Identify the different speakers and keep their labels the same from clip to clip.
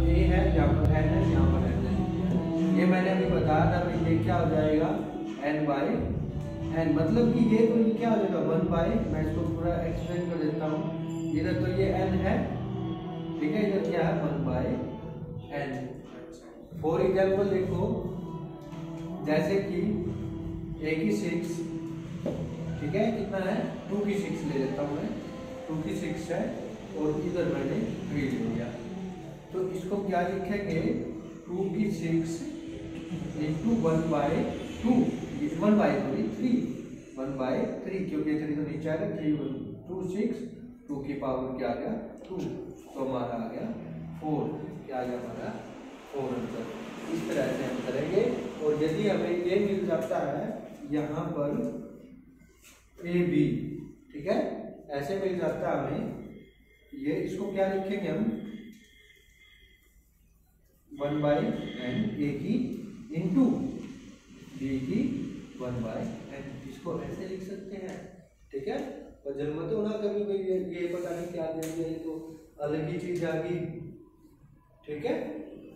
Speaker 1: ए है, यहाँ पर एन है, यहाँ पर एन है। ये मैंने अभी बताया था, भाई ये क्या हो जाएगा एन बाई एन, मतलब कि ये तो क्या हो जाएगा 1 बाई, मैं इसको पूरा एक्सप्लेन कर देता हूँ। इधर तो ये एन है, ठीक है, इधर क्या है 1 बाई एन। फॉर एग्जाम्पल देखो, जैसे कि ए की 6, ठीक है, कितना है 2 की 6 ले लेता हूँ मैं, 2 की 6 है और इधर मैंने 3 ले लिया, तो इसको क्या लिखेंगे 2 की 6 इंटू 1 बाई 2, 1 बाई 3, 1 बाई 3, क्योंकि 3 तो नीचे आएगा, 3 2 6, 2 की पावर क्या आ गया 2, तो हमारा आ गया 4, क्या आ गया हमारा 4 आंसर। इस तरह से हम करेंगे। और यदि हमें ये मिल जाता है यहाँ पर ए बी, ठीक है, ऐसे मिल जाता है हमें, ये इसको क्या लिखेंगे हम 1 बाई एन ए की इंटू बी की 1 बाई एन, इसको ऐसे लिख सकते हैं, ठीक है। और जन्मत होना कभी कोई ये पता नहीं क्या देंगे, ये तो अलग ही चीज आ गई, ठीक है।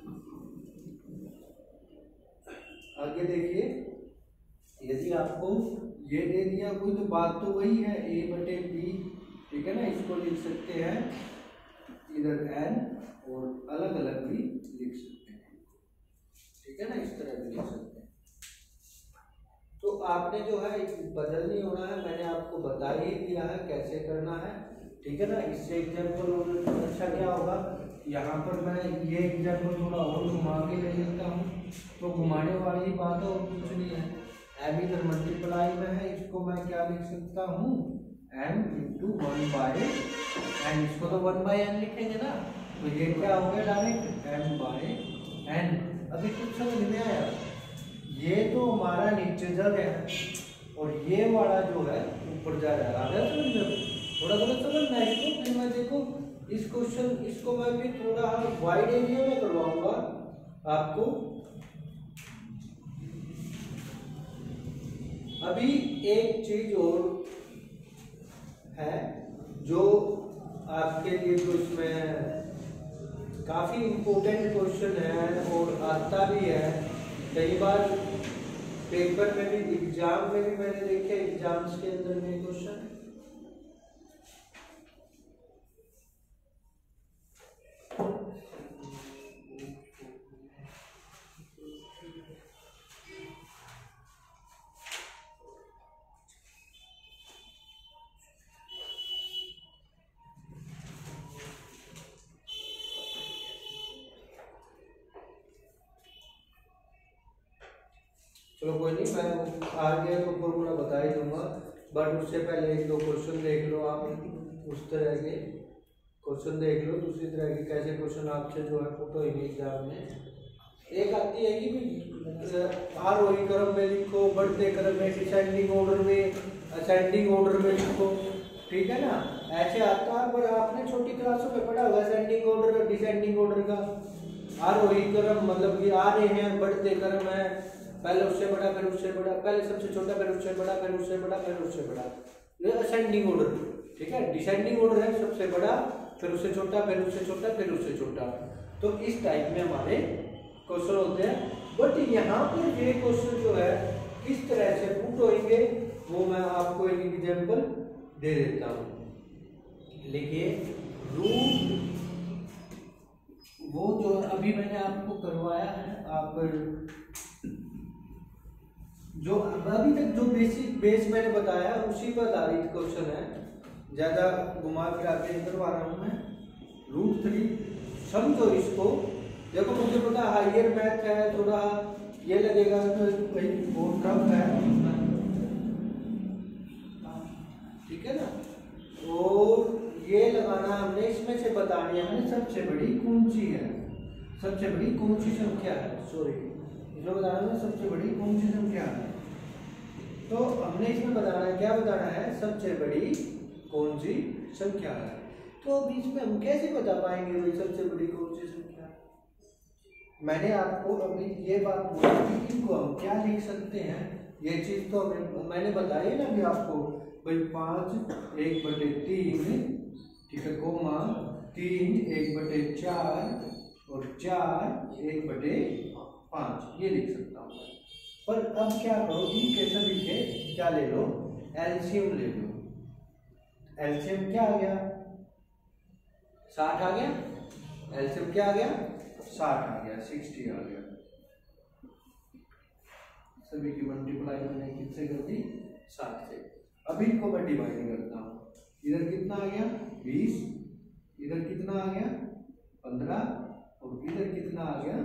Speaker 1: आगे देखिए, यदि आपको ये दे दिया कोई तो बात तो वही है ए बटे बी, ठीक है ना, इसको लिख सकते हैं इधर एन और अलग अलग भी लिख सकते हैं, ठीक है ना, इस तरह भी लिख सकते हैं। तो आपने जो है बदल नहीं होना है, मैंने आपको बता ही दिया है कैसे करना है, ठीक है ना। इससे एग्जाम्पल और अच्छा क्या होगा, यहाँ पर मैं ये एग्जाम्पल थोड़ा और घुमा के ले लेता हूँ, तो घुमाने वाली बात और कुछ नहीं है, एम इधर मल्टीप्लाई में है, इसको मैं क्या लिख सकता हूँ एम इंटू 1 बाई एन, इसको तो 1 बाई एन लिखेंगे ना, तो ये क्या हो गया डायरेक्ट एम बाई एन। अभी कुछ समझ में आया, ये तो हमारा नीचे जा रहा है और ये वाला जो है ऊपर जा रहा है, आ गया समझ में, थोड़ा थोड़ा समझना है इसको। फिर मैं देखो इस क्वेश्चन, इसको मैं भी थोड़ा वाइड एरिया में करवाऊंगा आपको। अभी एक चीज और है जो आपके लिए तो इसमें काफी इम्पोर्टेंट क्वेश्चन है और आता भी है कई बार पेपर में भी, एग्जाम में भी मैंने देखे, एग्जाम्स के अंदर में क्वेश्चन। चलो कोई नहीं, मैं आगे तो फॉर्मूला बता ही दूंगा, बट उससे पहले एक दो क्वेश्चन देख लो आप, उस तरह के क्वेश्चन देख लो, दूसरी तरह के कैसे क्वेश्चन आपसे जो है पुट होंगे एग्जाम में। एक आती है कि आरोही क्रम में लिखो, बढ़ते क्रम में, डिसेंडिंग ऑर्डर में, असेंडिंग ऑर्डर में लिखो, ठीक है ना, ऐसे आता है। पर आपने छोटी क्लासों में पढ़ा होगा असेंडिंग ऑर्डर और डिसेंडिंग ऑर्डर का। आरोही क्रम मतलब कि आ रहे हैं, बढ़ते क्रम है, पहले उससे बड़ा फिर उससे बड़ा, पहले सबसे छोटा फिर उससे बड़ा फिर उससे बड़ा फिर उससे बड़ा, ये असेंडिंग ऑर्डर, ठीक है। डिसेंडिंग ऑर्डर है, सबसे बड़ा फिर उससे छोटा फिर उससे छोटा फिर उससे छोटा, तो इस टाइप में हमारे क्वेश्चन होते हैं। बट यहाँ पर ये क्वेश्चन जो है किस तरह से पुट होंगे वो मैं आपको एक एग्जाम्पल दे देता हूँ। लिखिए रूट, वो जो अभी मैंने आपको करवाया है, आप जो अभी तक जो बेस मैंने बताया उसी पर आधारित क्वेश्चन है, ज्यादा घुमा फिरा के नहीं करवा रहा हूं मैं। √3 समझो इसको, देखो मुझे पता हायर मैथ है, थोड़ा ये लगेगा तो भाई बहुत टफ है, ठीक है ना। और ये लगाना हमने, इसमें से बतानी हमने सबसे बड़ी कौन सी है, सबसे बड़ी कौन सी संख्या है, सॉरी इसमें बताना है सबसे बड़ी कौन सी संख्या है। तो हमने इसमें बताना है, क्या बताना है, सबसे बड़ी कौन सी संख्या है। तो अब इसमें हम कैसे बता पाएंगे भाई सबसे बड़ी कौन सी संख्या। मैंने आपको अभी ये बात बोली कि इनको हम क्या लिख सकते हैं, ये चीज तो मैंने बताई ना अभी आपको भाई 5 1/3, ठीक है, कोमा 3 1/4 और 4 1/5 ये लिख सकता हूँ। पर अब क्या करो, इनके सभी के क्या ले लो, एलसीएम ले लो। एलसीएम क्या आ गया, 60 आ गया। एलसीएम क्या आ गया, 60 आ गया, 60 आ गया। सभी की मल्टीप्लाई मैंने किससे कर दी, 60 से। अब इनको मैं डिवाइड करता हूँ। इधर कितना आ गया 20, इधर कितना आ गया 15, और इधर कितना आ गया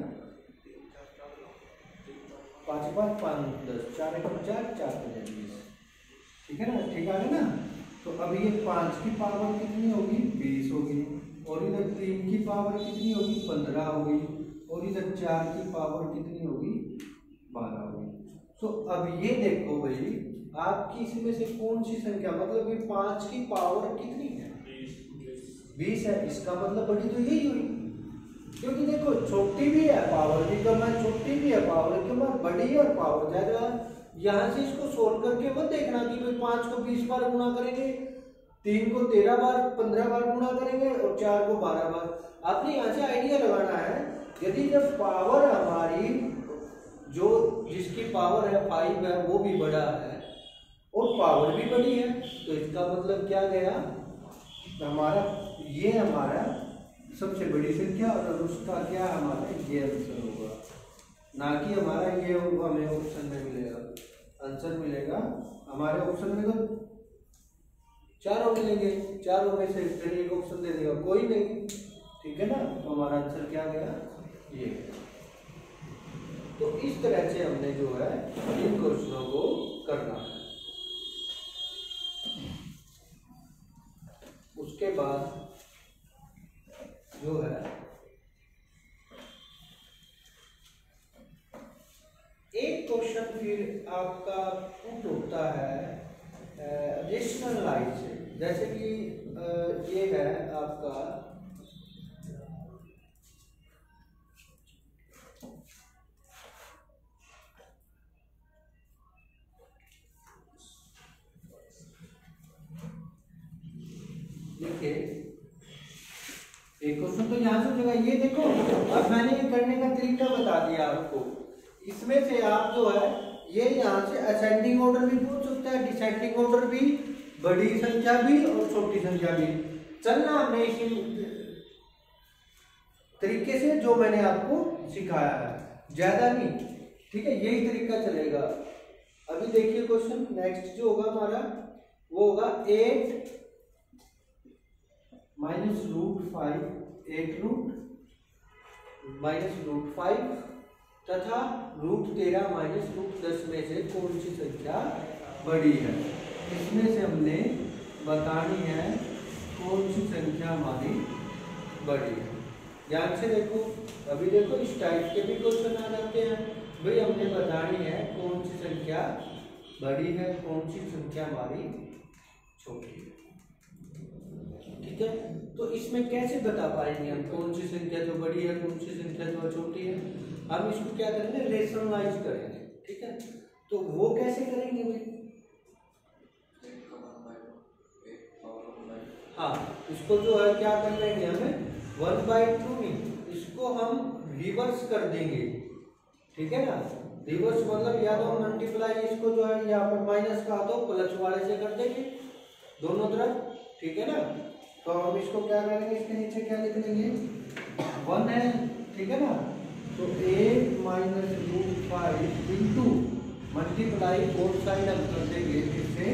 Speaker 1: 5 5 5 10, 4 1 4 4 20। ठीक है ना, ठीक आ गया ना। तो अब ये 5 की पावर कितनी होगी, 20 होगी, और इधर 3 की पावर कितनी होगी, 15 होगी, और इधर 4 की पावर कितनी होगी, 12 होगी। तो अब ये देखो भाई, आपकी इसमें से कौन सी संख्या, मतलब ये 5 की पावर कितनी है, 20 है। इसका मतलब बड़ी तो यही हुई, क्योंकि देखो छोटी भी है पावर भी कम है, छोटी भी है पावर कम है, बड़ी है और पावर ज्यादा है। यहाँ से इसको सोल्व करके मत देखना कि भाई 5 को 20 बार गुणा करेंगे, 3 को 13 बार 15 बार गुणा करेंगे, और 4 को 12 बार। आपने यहाँ से आइडिया लगाना है, यदि जब पावर हमारी जो जिसकी पावर है 5 है वो भी बड़ा है और पावर भी बड़ी है, तो इसका मतलब क्या गया, हमारा ये हमारा सबसे बड़ी संख्या, और उसका क्या हमारा ये आंसर होगा, ना कि हमारा ये होगा हमें ऑप्शन में मिलेगा। आंसर मिलेगा हमारे ऑप्शन में तो चारों मिलेंगे, चारों में से फिर एक ऑप्शन दे देगा कोई नहीं। ठीक है ना, तो हमारा आंसर क्या गया, ये। तो इस तरह से हमने जो है इन क्वेश्चनों को करना है। उसके बाद जो है एक क्वेश्चन फिर आपका पुट होता है रेशनल लाइफ से, जैसे कि ये है आपका देखिए एक क्वेश्चन तो यहाँ से हो जाएगा। ये देखो, अब मैंने ये करने का तरीका बता दिया आपको। इसमें से आप जो है ये यहाँ से असेंडिंग ऑर्डर भी पूछ सकता है, डिसेंडिंग ऑर्डर भी, बड़ी संख्या भी और छोटी संख्या भी। चलना हमने इसी तरीके से जो मैंने आपको सिखाया है, ज्यादा नहीं। ठीक है, यही तरीका चलेगा। अभी देखिए क्वेश्चन नेक्स्ट जो होगा हमारा वो होगा 8 minus root 5, 8 root minus root 5 तथा रूट 13 माइनस रूट 10 में से कौन सी संख्या बड़ी है। इसमें से हमने बतानी है कौन सी संख्या हमारी बड़ी है। ध्यान से देखो, अभी देखो इस टाइप के भी क्वेश्चन आ जाते हैं। भाई हमने बतानी है कौन सी संख्या बड़ी है, कौन सी संख्या हमारी छोटी है। ठीक है, तो इसमें कैसे बता पाएंगे हम कौन सी संख्या जो बड़ी है, कौन सी संख्या जो छोटी है। हम इसको क्या करेंगे, रेशनलाइज करेंगे। ठीक है, तो वो कैसे करेंगे भाई, हाँ इसको जो है क्या कर लेंगे हमें 1/2 नहीं, इसको हम रिवर्स कर देंगे। ठीक है ना, रिवर्स मतलब या तो मल्टीप्लाई इसको जो है यहाँ पर माइनस का तो प्लस वाले से कर देंगे दोनों तरफ। ठीक है ना, तो हम इसको क्या करेंगे, इसके नीचे क्या लिख लेंगे 1 है। ठीक है ना, तो 8 minus root 5 into multiply both side हम कर देंगे इससे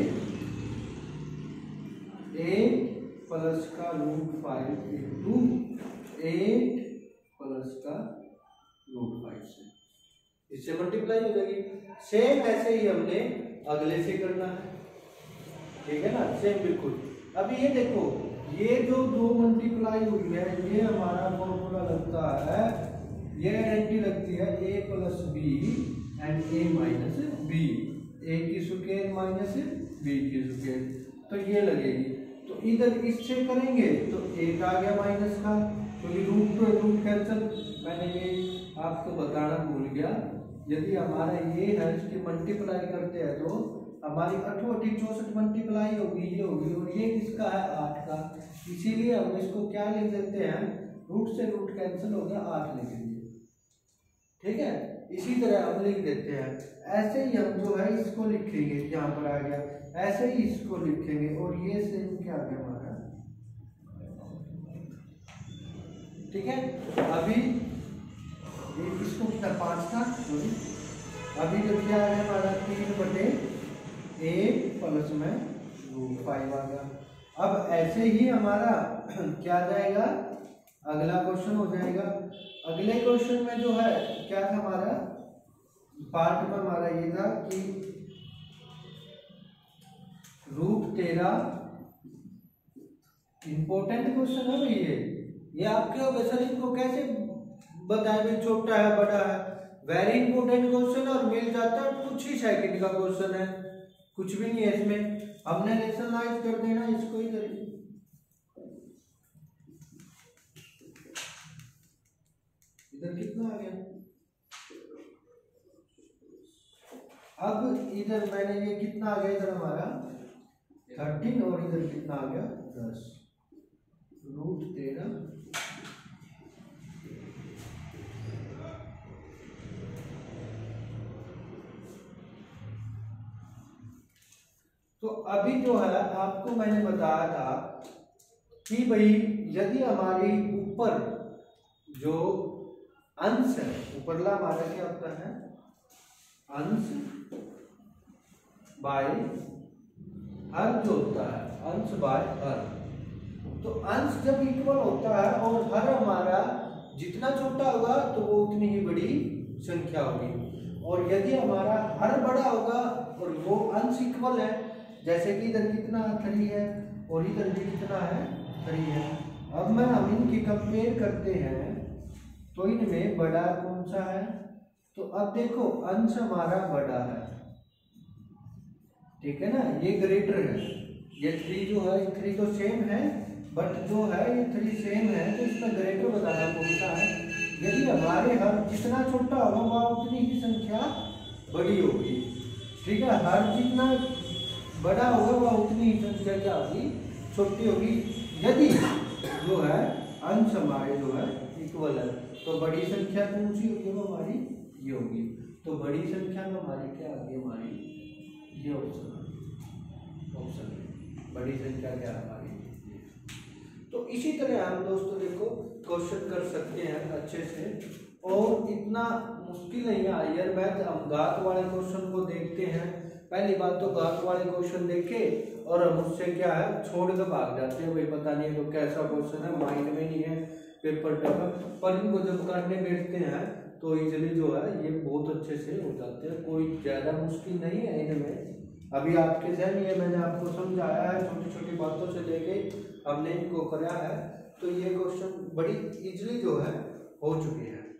Speaker 1: 8 प्लस का रूट 5 इंटू 8 प्लस का रूट 5 से, इससे मल्टीप्लाई हो जाएगी। सेम ऐसे ही हमने अगले से करना है। ठीक है ना, सेम बिल्कुल। अभी ये देखो, ये जो दो मल्टीप्लाई हुई है ये हमारा फॉर्मूला लगता है, ये गारंटी लगती है a plus B and a minus B, a की स्क्वायर माइनस b की स्क्वायर, तो ये लगेगी। तो इधर इससे करेंगे तो 1 आ गया माइनस का, क्योंकि रूट टू रूट कैंसिल। मैंने ये आपको बताना भूल गया, यदि हमारा ये है इसकी मल्टीप्लाई करते हैं तो हमारी 8 64 मल्टीप्लाई होगी, ये होगी, और ये किसका है 8 का, इसीलिए हम इसको क्या लिख देते हैं रूट से रूट कैंसिल हो गया, 8 लिख दिए। ठीक है, इसी तरह हम लिख देते हैं। ऐसे ही हम जो है इसको लिखेंगे, यहाँ पर आ गया, ऐसे ही इसको लिखेंगे और ये सेम क्या आ गया हमारा। ठीक है, अभी इसको कितना 5 था, सॉरी, अभी जो क्या है हमारा 3/8 प्लस में √5 आ गया। अब ऐसे ही हमारा क्या जाएगा, अगला क्वेश्चन हो जाएगा। अगले क्वेश्चन में जो है क्या था हमारा, पार्ट में हमारा ये था कि √13, इंपॉर्टेंट क्वेश्चन है भाई ये आपके होगा सर, इनको कैसे बताए भाई छोटा है बड़ा है, वेरी इंपॉर्टेंट क्वेश्चन और मिल जाता है कुछ ही सेकंड का क्वेश्चन है, कुछ भी नहीं है इसमें, हमने रेशनलाइज कर देना इसको ही करें। इधर कितना आ गया, अब इधर मैंने ये कितना आ गया, इधर हमारा 13 और इधर कितना आ गया 10, √13 तो अभी जो है आपको मैंने बताया था कि भाई यदि हमारी ऊपर जो अंश है, ऊपरला हमारा क्या होता है, अंश बाय हर जो होता है, अंश बाय हर, तो अंश जब इक्वल होता है और हर हमारा जितना छोटा होगा तो वो उतनी ही बड़ी संख्या होगी, और यदि हमारा हर बड़ा होगा और वो अंश इक्वल है, जैसे कि इधर कितना 3 है और इधर भी कितना है 3 है। अब मैं हम इनकी कंपेयर करते हैं तो इनमें बड़ा कौन सा है, तो अब देखो अंश हमारा बड़ा है, ठीक है ना, ये ग्रेटर है, ये 3 जो है 3 तो सेम है बट जो है ये 3 सेम है, तो इसमें ग्रेटर बताना कौन सा है। यदि हमारे हर जितना छोटा होगा वह उतनी ही संख्या बड़ी होगी, ठीक है, हर जितना बड़ा होगा वह उतनी ही संख्या क्या होगी, छोटी होगी। यदि जो है अंश हमारे जो है इक्वल है तो बड़ी संख्या कौन सी होगी, वो हमारी ये होगी, तो बड़ी संख्या में हमारी क्या आ गई, हमारी ये ऑप्शन बड़ी संख्या क्या हमारी। तो इसी तरह हम दोस्तों देखो क्वेश्चन कर सकते हैं अच्छे से, और इतना मुश्किल नहीं है हायर मैथ। हम घात वाले क्वेश्चन को देखते हैं, पहली बात तो घात वाले क्वेश्चन देखे और हम उससे क्या है छोड़ कर भाग जाते हैं, भाई पता नहीं तो कैसा क्वेश्चन है, माइंड में नहीं है पेपर पर इनको जब करने बैठते हैं तो इजीली जो है ये बहुत अच्छे से हो जाते हैं, कोई ज़्यादा मुश्किल नहीं है इनमें। अभी आपके जहन ये मैंने आपको समझाया है, छोटी छोटी बातों से लेके हमने इनको कराया है, तो ये क्वेश्चन बड़ी इजीली जो है हो चुके हैं।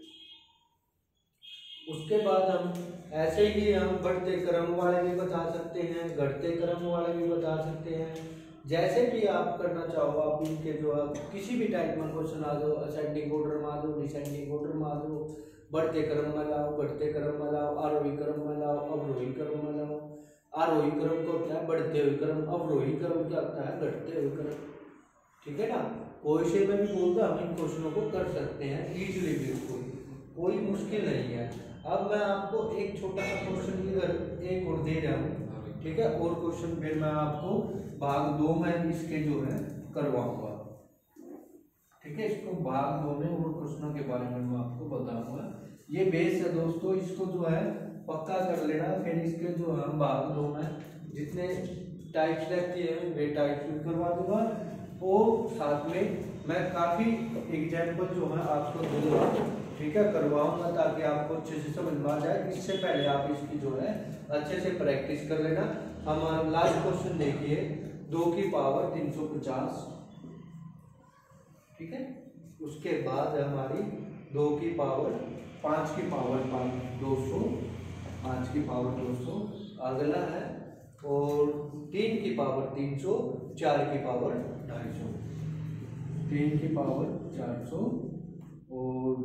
Speaker 1: उसके बाद हम ऐसे ही हम बढ़ते क्रम वाले भी बता सकते हैं, घटते क्रम वाले भी बता सकते हैं, जैसे भी आप करना चाहो आप इनके जो है किसी भी टाइप में क्वेश्चन आ जाओ, असेंडिंग ऑर्डर में आ जाओ, डिसेंडिंग ऑर्डर में आ जाओ, बढ़ते क्रम में लाओ, घटते क्रम में लाओ, आरोही क्रम में लाओ, अवरोही क्रम में लाओ। आरोही क्रम को क्या है, बढ़ते हुए क्रम, अवरोही क्रम क्या होता है, घटते हुए क्रम, ठीक है ना। कोई से में भी बोलता हम इन क्वेश्चनों को कर सकते हैं इजीली, बिल्कुल कोई मुश्किल नहीं है। अब मैं आपको एक छोटा सा क्वेश्चन इधर एक और दे रहा हूँ, ठीक है, और क्वेश्चन फिर मैं आपको भाग 2 में इसके जो है करवाऊंगा, ठीक है, इसको भाग 2 में और क्वेश्चनों के बारे में मैं आपको बताऊंगा। ये बेस है दोस्तों, इसको जो है पक्का कर लेना, फिर इसके जो है भाग 2 में जितने टाइप्स रहती है वे टाइप्स भी करवा दूंगा, और साथ में मैं काफ़ी एग्जाम्पल जो है आपको दूंगा, ठीक है, करवाऊंगा ताकि आपको अच्छे से समझ में आ जाए। इससे पहले आप इसकी जो है अच्छे से प्रैक्टिस कर लेना। हमारा लास्ट क्वेश्चन देखिए, 2 की पावर 350, ठीक है, उसके बाद हमारी 2 की पावर 5 की पावर 200, 5 की पावर 200 अगला है, और 3 की पावर 300, 4 की पावर 250, 3 की पावर 400 और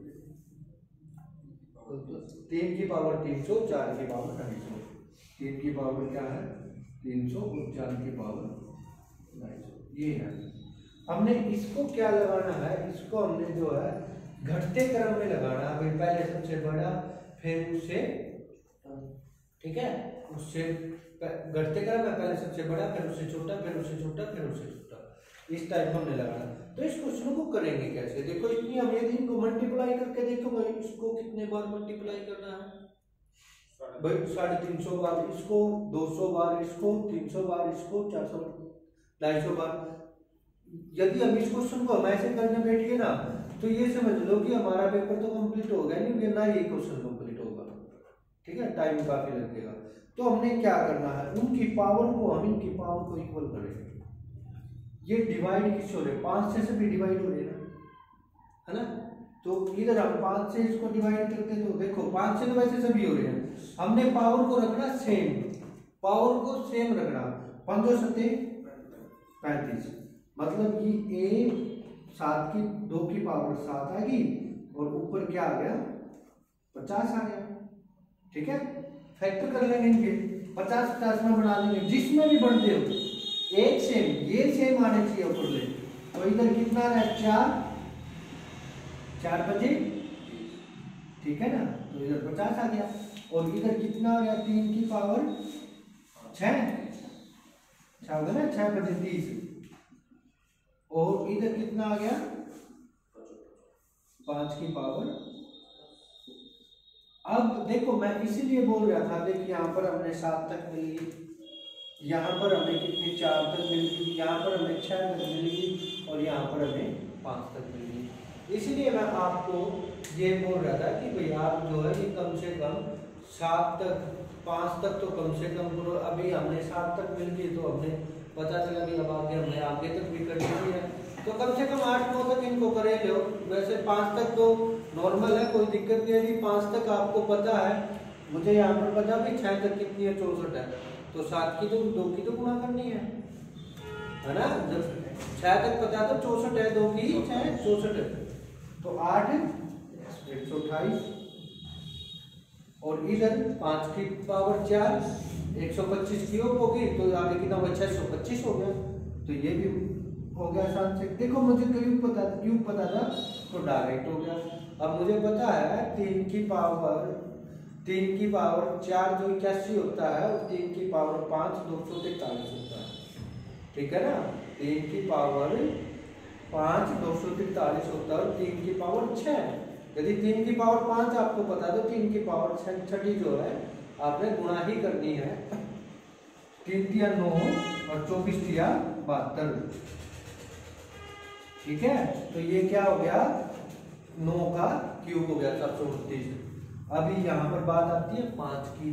Speaker 1: 3 की पावर 300, 4 की पावर 250, 3 की पावर क्या है 300 और 4 की पावर 250, ये है। हमने इसको क्या लगाना है, इसको हमने जो है घटते क्रम में लगाना है। भाई पहले सबसे बड़ा, फिर उससे, ठीक है, उससे घटते क्रम में पहले सबसे बड़ा, फिर उससे छोटा, फिर उससे छोटा, फिर उससे छोटा, इस टाइप हमने लगाना। तो इस क्वेश्चन को करेंगे कैसे, देखो इतनी हम यदि इनको मल्टीप्लाई करके देखो भाई, इसको कितने बार मल्टीप्लाई करना है भाई, 350 बार इसको, 200 बार इसको, 300 बार इसको, 400, 250 बार। यदि हम इस क्वेश्चन को हम ऐसे करने बैठ गए ना, तो ये समझ लो कि हमारा पेपर तो कंप्लीट हो गया, नहीं ना ये क्वेश्चन कंप्लीट होगा, ठीक है, टाइम काफी लगेगा। तो हमने क्या करना है, उनकी पावर को हम इनकी पावर को इक्वल करेंगे। ये डिवाइड किससे हो रहे, 5 से भी डिवाइड हो रहे हैं, है ना। तो इधर हम 5 से इसको डिवाइड करते हैं, तो देखो 5 से तो वैसे सभी हो रहे हैं, हमने पावर को रखना सेम, पावर को सेम रखना। 5 7 35, मतलब कि ए 7 की 2 की पावर 7 आ गई, और ऊपर क्या आ गया, 50 आ गया, ठीक है। फैक्टर कर लेंगे इनके, 50 50 में बना लेंगे, जिसमें भी बढ़ते हो एक सेम, ये सेम आने चाहिए ऊपर ले। तो इधर कितना है, 4 बजे, ठीक है ना, तो इधर 50 आ गया, और इधर कितना आ गया, 3 की पावर 6 होगा ना, 6 बजे 30, और इधर कितना आ गया, 5 की पावर। अब देखो मैं इसीलिए बोल रहा था, देखिए यहाँ पर हमने 7 तक मिल गई, यहाँ पर हमें कितनी 4 तक मिल गई, यहाँ पर हमें 6 तक मिल गई, और यहाँ पर हमें 5 तक मिल गई। इसीलिए मैं आपको ये बोल रहा था कि भाई आप जो है ये कम से कम 7 तक, 5 तक तो कम से कम करो। अभी हमने 7 तक मिल गई, तो हमने पता चला कि अब आगे हमने आगे तक भी कर ली है, तो कम से कम 8-9 तक इनको करे लो। वैसे 5 तक तो नॉर्मल है, कोई दिक्कत नहीं है। 5 तक आपको पता है, मुझे यहाँ पर पता भी 6 तक कितनी है, 64 है, तो 7 की तो 2 की तो गुणा करनी है ना। जब 6 तक पता तो 64 है, 2 की 6 64 है, तो 8 128, और इधर 5 की पावर 4 125 की होगी, तो आगे कितना होगा, 625 हो गया। तो ये भी हो गया आसान से। देखो मुझे क्यों पता था, तो डायरेक्ट हो गया। अब मुझे पता है 3 की पावर 4 जो 81 होता है, और 3 की पावर 5 243 होता है, ठीक है ना। 3 की पावर 5 243 होता है, और 3 की पावर 6, यदि 3 की पावर 5 आपको पता है, तो 3 की पावर 6 जो है आपने गुणा ही करनी है। 3 तिया 9, और 24 तिया 72, ठीक है। तो ये क्या हो गया, 9 का क्यूब हो गया 738। अभी यहाँ पर बात आती है 5 की,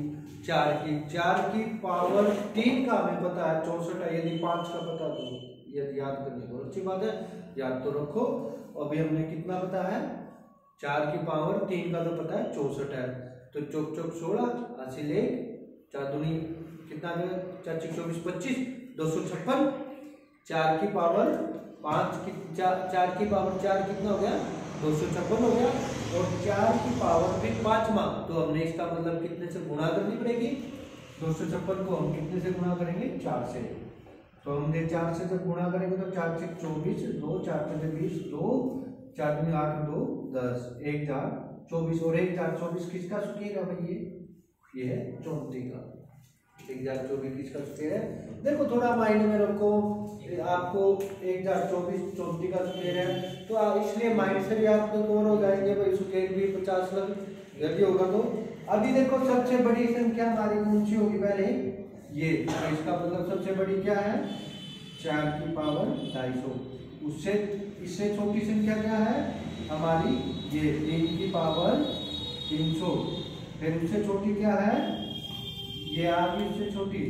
Speaker 1: 4 की पावर 3 का हमें पता है 64 है, यदि 5 का पता तो यदि याद करनी तो अच्छी बात है, याद तो रखो। अभी हमने कितना पता है, 4 की पावर 3 का तो पता है 64 है, तो चौक 16 80 ले 4 दूनी कितना गया, 4 24 25 256। 4 की पावर 5 की 4 की पावर 4 कितना हो गया, 256 हो गया, और 4 की पावर फिर 5वां, तो हमने इसका मतलब कितने से गुणा करनी पड़ेगी, 256 को हम कितने से गुणा करेंगे, 4 से। तो हमने 4 से जब गुणा करेंगे तो 4 से 24, 2 4 5 20, 2 4 में 8 2 10, 1 4 24, और 1 4 24 किसका स्क्वायर है भाई, ये है 34 का। 1 4 24 किसका स्क्वायर है, देखो थोड़ा माइंड में रखो, आपको 1 4 24 34 का स्क्वायर है, तो इसलिए माइंड से भी आप तो कवर हो जाएंगे भाई, स्क्वायर भी 50 लग यदि होगा तो। अभी देखो सबसे बड़ी संख्या हमारी कौन सी होगी, पहले ये, तो इसका मतलब सबसे बड़ी क्या है, 4 की पावर 250। उससे इससे छोटी संख्या क्या है हमारी, ये 3 की पावर 300। फिर उससे छोटी क्या है, ये आ गई उससे छोटी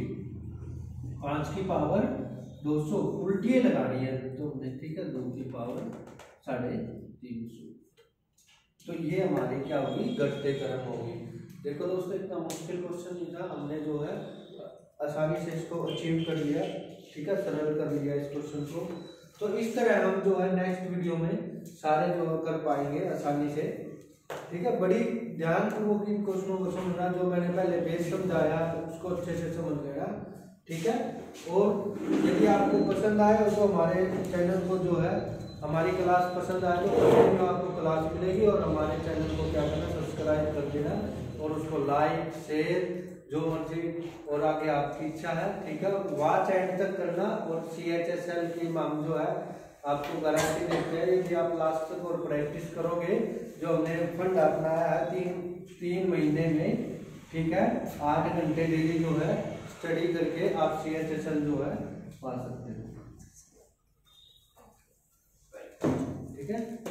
Speaker 1: 5 की पावर 200, उल्टी लगानी है तो हमने, ठीक है, 2 की पावर 350। तो ये हमारी क्या होगी, घटते क्रम होगी। देखो दोस्तों इतना मुश्किल क्वेश्चन नहीं था, हमने जो है आसानी से इसको अचीव कर लिया, ठीक है, सरल कर लिया इस क्वेश्चन को। तो इस तरह हम जो है नेक्स्ट वीडियो में सारे जो कर पाएंगे आसानी से, ठीक है। बड़ी ध्यानपूर्वक इन क्वेश्चनों को समझना, जो मैंने पहले बेस समझाया उसको अच्छे से समझ लेना, ठीक है। और यदि आपको पसंद आए तो हमारे चैनल को जो है, हमारी क्लास पसंद आए तो कंटिन्यू आपको क्लास मिलेगी, और हमारे चैनल को क्या करना, सब्सक्राइब कर देना और उसको लाइक शेयर जो मर्जी और आगे आपकी इच्छा है, ठीक है। वॉच एंड तक करना, और CHSL की हम जो है आपको गारंटी देते हैं, यदि आप लास्ट तक और प्रैक्टिस करोगे, जो हमने फंड अपनाया है 3 महीने में, ठीक है, 8 घंटे डेली जो है स्टडी करके आप CHSL जो है पा सकते हो, ठीक है।